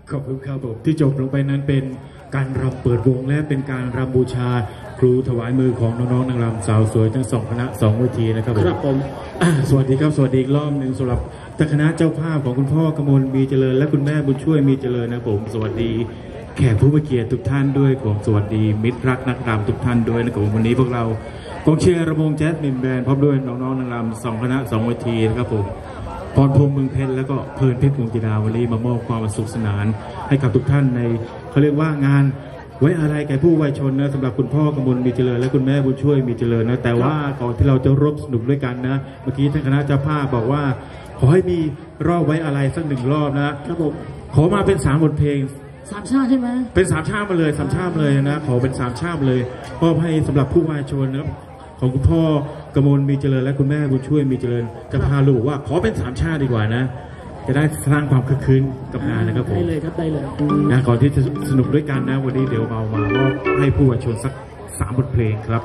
ขอบคุณครับผมที่จบลงไปนั้นเป็นการรำเปิดวงและเป็นการรำบูชาครูถวายมือของน้องๆนางรำสาวสวยทั้งสองคณะ2เวทีนะครับผมครับผมสวัสดีครับสวัสดีอีกรอบหนึ่งสำหรับคณะเจ้าภาพของคุณพ่อกมลมีเจริญและคุณแม่บุญช่วยมีเจริญนะผมสวัสดีแขกผู้มีเกียรติทุกท่านด้วยผมสวัสดีมิตรรักนักรำทุกท่านด้วยนะครับวันนี้พวกเรากองเชียร์ระวงแจ๊สมินแบนด์พร้อมด้วยน้องๆนางรำ2คณะ2เวทีนะครับผมพรพรหมเมืองเพชรแล้วก็เพลินเพชรวงจินดาวันนี้มามอบความสุขสนานให้กับทุกท่านในเขาเรียกว่างานไว้อะไรแก่ผู้วัยชนนะสำหรับคุณพ่อกมลมีเจริญและคุณแม่บุญช่วยมีเจริญนะแต่ว่าก่อนที่เราจะร่วมสนุกด้วยกันนะเมื่อกี้ท่านคณะเจ้าภาพบอกว่าขอให้มีรอบไว้อะไรสัก1 รอบนะครับผมขอมาเป็น3 บทเพลง 3 ชาติใช่ไหมเป็น3 ชาติมาเลย3 ชาติเลยนะขอเป็น3 ชาติเลยมอบให้สำหรับผู้วัยชนนะครับของคุณพ่อกมลมีเจริญและคุณแม่บุญช่วยมีเจริญจะพาลูกว่าขอเป็น3 ชาติดีกว่านะจะได้สร้างความคึกคืนกับงานนะครับผมได้เลยครับได้เลยนะก่อนที่จะสนุกด้วยกันนะวันนี้เดี๋ยวเรามามอบให้ผู้วัยชนสัก3 บทเพลงครับ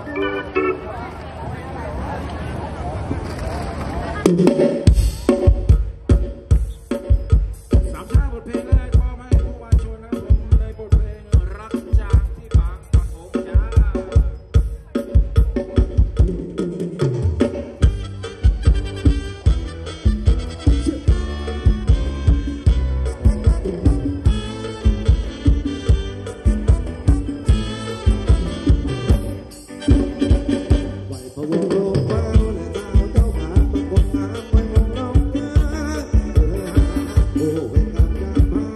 โอ้เวรกรรม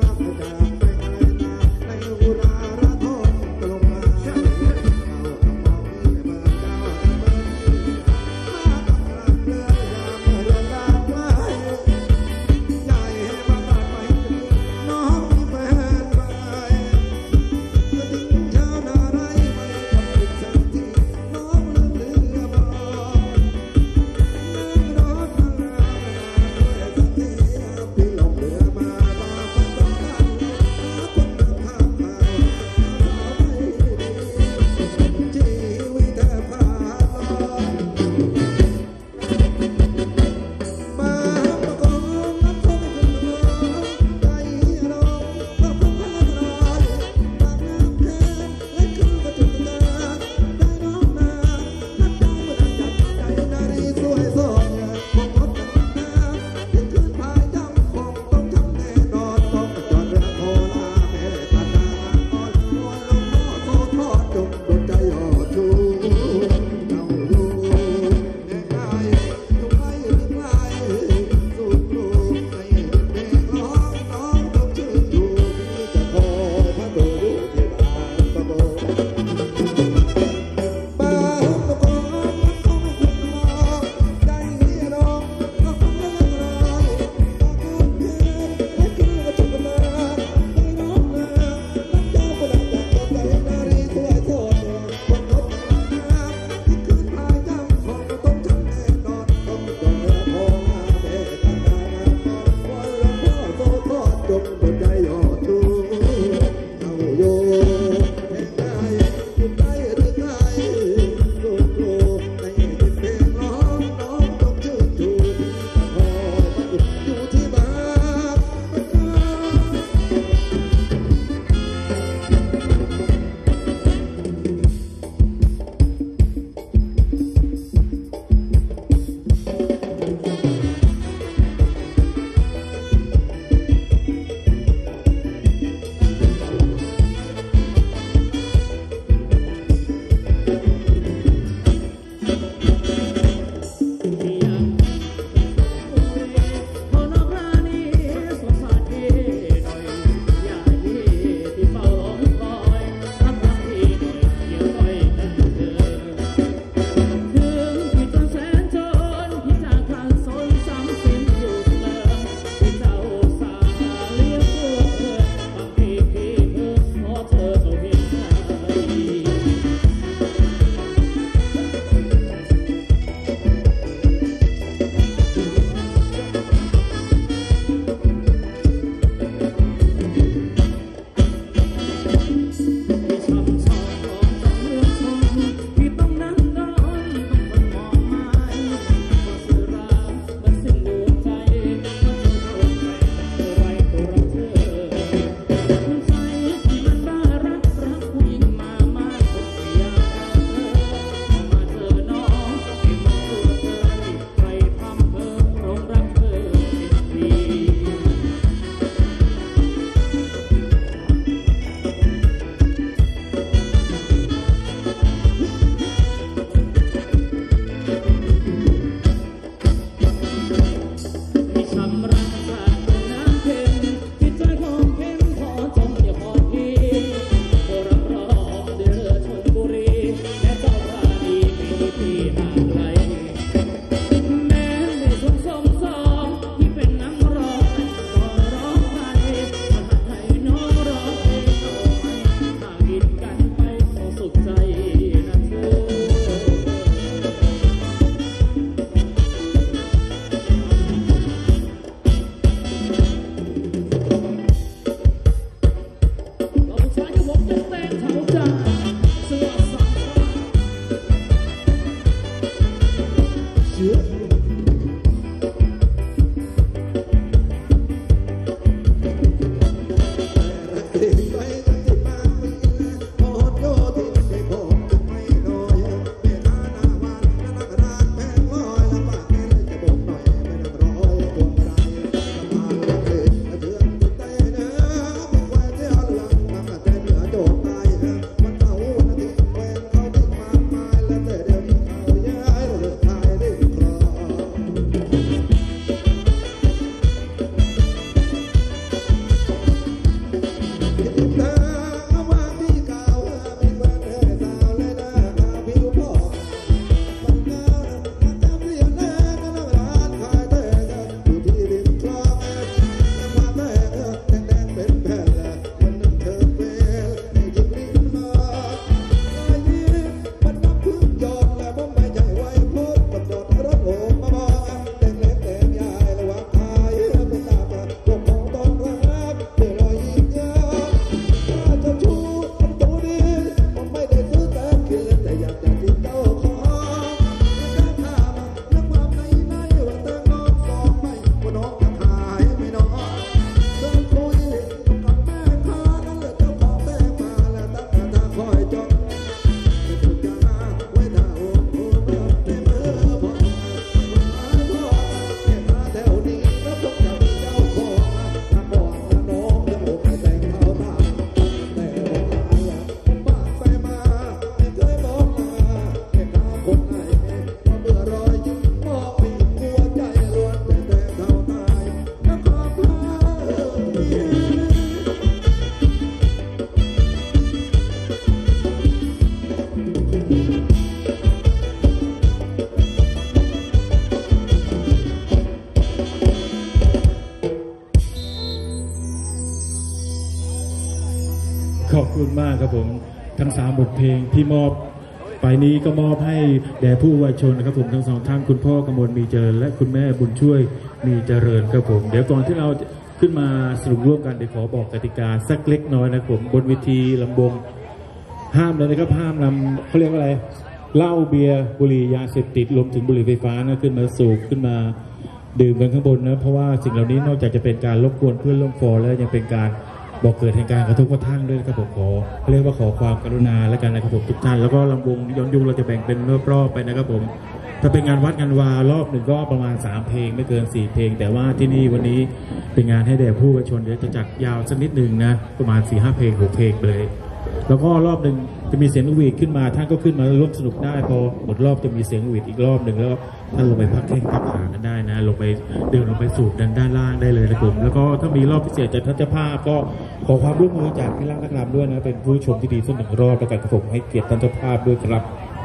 ขอบคุณมากครับผมทั้ง3บทเพลงที่มอบไปนี้ก็มอบให้แด่ผู้วัยชนนะครับผมทั้งสองท่านคุณพ่อกมลมีเจริญและคุณแม่บุญช่วยมีเจริญครับผมเดี๋ยวก่อนที่เราขึ้นมาสรุปร่วมกันเดี๋ยวขอบอกกติกาสักเล็กน้อยนะครับผมบนเวทีลำวงห้ามเลยนะครับห้ามนำเขาเรียกว่าอะไรเหล้าเบียร์บุหรี่ยาเสพติดรวมถึงบุหรี่ไฟฟ้านะขึ้นมาสูบขึ้นมาดื่มกันข้างบนนะเพราะว่าสิ่งเหล่านี้นอกจากจะเป็นการรบกวนเพื่อนร่วมฟอร์แล้วยังเป็นการบอกเกิดแห่งการกระทบกระทั่งด้วยนะครับผมขอเรียกว่าขอความกรุณาและกันนะครับผมทุกท่านแล้วก็ลำวงย้อนยุงเราจะแบ่งเป็นรอบๆไปนะครับผมถ้าเป็นงานวัดงานวารอบหนึ่งก็ประมาณ3เพลงไม่เกิน4เพลงแต่ว่าที่นี่วันนี้เป็นงานให้แด่ผู้วัยชนเดี๋ยวจะจัดยาวสักนิดหนึ่งนะประมาณ 4-5 เพลง6เพลงเลยแล้วก็รอบหนึ่งจะมีเสียงหวีดขึ้นมาท่านก็ขึ้นมาร่วมสนุกได้พอหมดรอบจะมีเสียงหวีดอีกรอบหนึ่งแล้วท่านลงไปพักแข้งพักขากันได้นะลงไปเดินลงไปสูบด้านล่างได้เลยนะผมแล้วก็ถ้ามีรอบพิเศษจากท่านเจ้าภาพก็ขอความร่วมมือจากพี่รักนักรำด้วยนะเป็นผู้ชมที่ดีสัก1 รอบแล้วกันครับผมให้เกียรติท่านเจ้าภาพด้วยครับ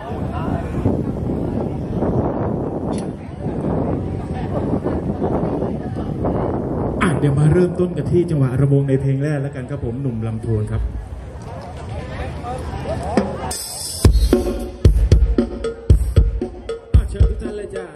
เดี๋ยวมาเริ่มต้นกันที่จังหวะระวงในเพลงแรกแล้วกันครับผมหนุ่มลำโทนครับเชิญทุกท่านเลยจ้า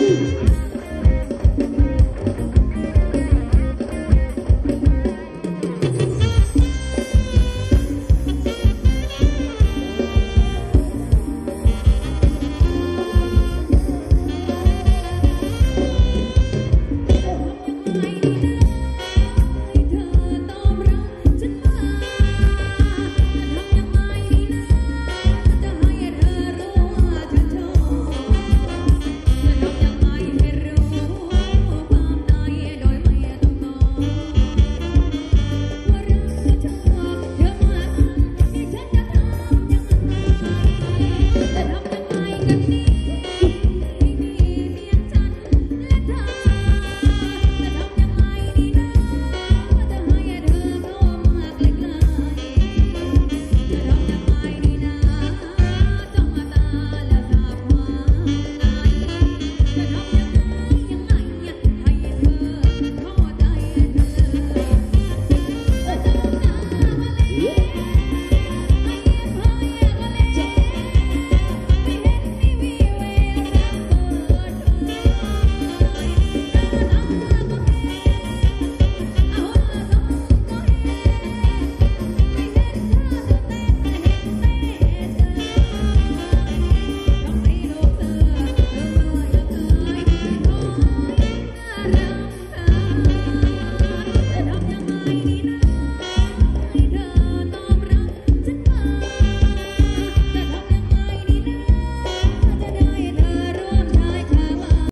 Woo!